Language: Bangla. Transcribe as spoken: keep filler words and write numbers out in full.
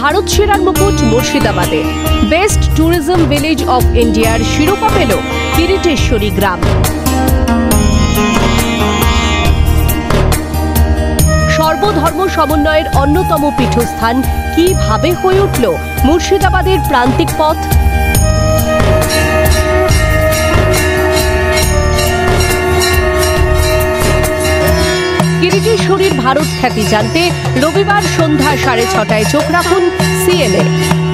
ভারত সেরার মুকুট মুর্শিদাবাদে। বেস্ট ট্যুরিজম ভিলেজ অফ ইন্ডিয়ার শিরোপা পেল কিরিটেশ্বরী গ্রাম। সর্বধর্ম সমন্বয়ের অন্যতম পীঠস্থান কিভাবে হয়ে উঠল মুর্শিদাবাদের প্রান্তিক পথ? কিরিটেশ্বরীর ভারত খ্যাতি জানতে রবিবার সন্ধ্যা সাড়ে ছটায় চোখ রাখুন সিএনএ।